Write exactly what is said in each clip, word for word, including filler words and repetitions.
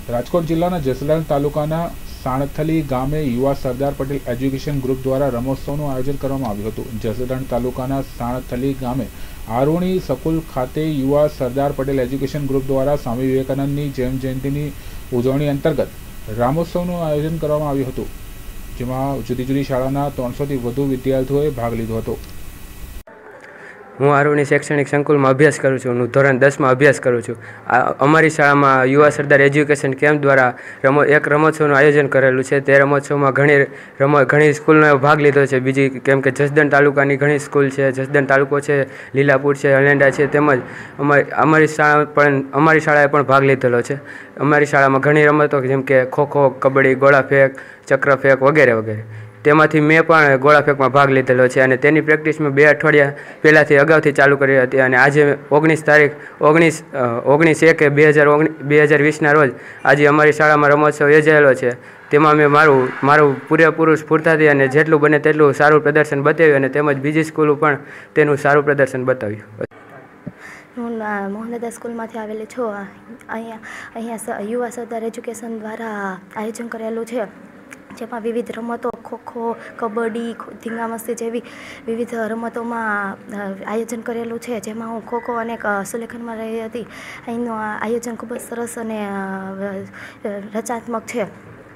રાજકોટ જિલ્લાના જસદણ તાલુકાના સાણથલી ગામે યુવા સરદાર પટેલ એજ્યુકેશન ગ્રુપ દ્વારા રમોત્સવનું આયોજન કરવામાં આવ્યું હતું। જસદણ તાલુકાના સાણથલી ગામે આરોણી સ્કૂલ ખાતે યુવા સરદાર પટેલ એજ્યુકેશન ગ્રુપ દ્વારા સ્વામી વિવેકાનંદની જન્મ જયંતિની ઉજવણી અંતર્ગત રમોત્સવનું આયોજન કરવામાં આવ્યું હતું, જેમાં જુદી જુદી શાળાના ત્રણસોથી વધુ વિદ્યાર્થીઓએ ભાગ લીધો હતો। હું આરોણી શૈક્ષણિક સંકુલમાં અભ્યાસ કરું છું। હું ધોરણ દસમાં અભ્યાસ કરું છું। અમારી શાળામાં યુવા સરદાર એજ્યુકેશન કેમ્પ દ્વારા રમો એક રમોત્સવનું આયોજન કરેલું છે। તે રમોત્સવમાં ઘણી રમ ઘણી સ્કૂલનો ભાગ લીધો છે। બીજી કેમ કે જસદણ તાલુકાની ઘણી સ્કૂલ છે, જસદણ તાલુકો છે, લીલાપુર છે, અલેંડા છે, તેમજ અમારી અમારી શાળા પણ અમારી શાળાએ પણ ભાગ લીધેલો છે। અમારી શાળામાં ઘણી રમતો જેમ કે ખોખો, કબડ્ડી, ગોળા ફેંક, ચક્ર ફેંક વગેરે વગેરે। તેમાંથી મેં પણ ગોળા ફેંકમાં ભાગ લીધેલો છે અને તેની પ્રેક્ટિસ મેં બે અઠવાડિયા પહેલાંથી અગાઉથી ચાલુ કરી હતી અને આજે ઓગણીસ તારીખ ઓગણીસ ઓગણીસ એક બે હજાર ઓગણીસ બે હજાર વીસના રોજ આજે અમારી શાળામાં રમોત્સવ યોજાયેલો છે। તેમાં મેં મારું મારું પૂરેપૂરું સ્ફૂર્તિથી અને જેટલું બને તેટલું સારું પ્રદર્શન બતાવ્યું અને તેમજ બીજી સ્કૂલો પણ તેનું સારું પ્રદર્શન બતાવ્યું। હું મોહનદાદા સ્કૂલમાંથી આવેલી છું। અહીંયા અહીંયા યુવા સરદાર એજ્યુકેશન દ્વારા આયોજન કરેલું છે, જેમાં વિવિધ રમતો ખોખો, કબડ્ડી, ધીંગામસ્તી જેવી વિવિધ રમતોમાં આયોજન કરેલું છે, જેમાં હું ખોખો અને સુલેખનમાં રહી હતી। અહીંનું આયોજન ખૂબ જ સરસ અને રચનાત્મક છે।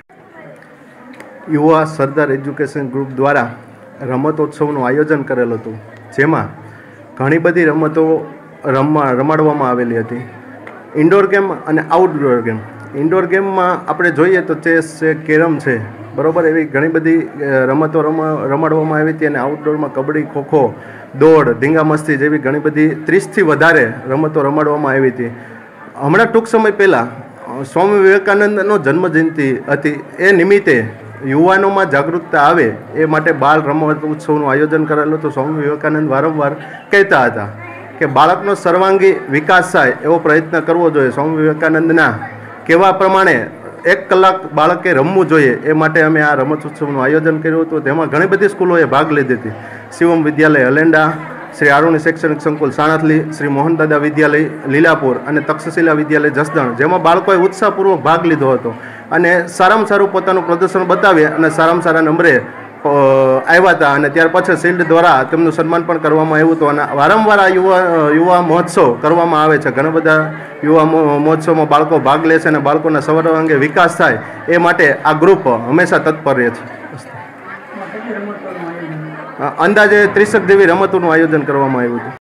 યુવા સરદાર એજ્યુકેશન ગ્રુપ દ્વારા રમતોત્સવનું આયોજન કરેલું હતું, જેમાં ઘણી બધી રમતો રમવા રમાડવામાં આવેલી હતી। ઇન્ડોર ગેમ અને આઉટડોર ગેમ। ઇન્ડોર ગેમમાં આપણે જોઈએ તો ચેસ છે, કેરમ છે, બરાબર, એવી ઘણી બધી રમતો રમ રમાડવામાં આવી હતી અને આઉટડોરમાં કબડ્ડી, ખોખો, દોડ, ધીંગામસ્તી જેવી ઘણી બધી ત્રીસથી વધારે રમતો રમાડવામાં આવી હતી। હમણાં ટૂંક સમય પહેલાં સ્વામી વિવેકાનંદનો જન્મજયંતિ હતી, એ નિમિત્તે યુવાનોમાં જાગૃતતા આવે એ માટે બાળ રમત ઉત્સવનું આયોજન કરેલું હતું। સ્વામી વિવેકાનંદ વારંવાર કહેતા હતા કે બાળકનો સર્વાંગી વિકાસ થાય એવો પ્રયત્ન કરવો જોઈએ। સ્વામી વિવેકાનંદના કહેવા પ્રમાણે એક કલાક બાળકે રમવું જોઈએ, એ માટે અમે આ રમત ઉત્સવનું આયોજન કર્યું હતું। તેમાં ઘણી બધી સ્કૂલોએ ભાગ લીધી હતી। શિવમ વિદ્યાલય અલેંડા, શ્રી આરોણી શૈક્ષણિક સંકુલ સાણથલી, શ્રી મોહનદાદા વિદ્યાલય લીલાપુર અને તક્ષશિલા વિદ્યાલય જસદણ, જેમાં બાળકોએ ઉત્સાહપૂર્વક ભાગ લીધો હતો અને સારામાં સારું પોતાનું પ્રદર્શન બતાવી અને સારામાં સારા નંબરે આવ્યા હતા અને ત્યાર પછી શિલ્ડ દ્વારા તેમનું સન્માન પણ કરવામાં આવ્યું હતું। અને વારંવાર આ યુવા યુવા મહોત્સવ કરવામાં આવે છે। ઘણા બધા યુવા મહોત્સવમાં બાળકો ભાગ લે છે અને બાળકોના સર્વાંગે વિકાસ થાય એ માટે આ ગ્રુપ હંમેશા તત્પર રહે છે। અંદાજે ત્રીસેક જેવી રમતોનું આયોજન કરવામાં આવ્યું હતું।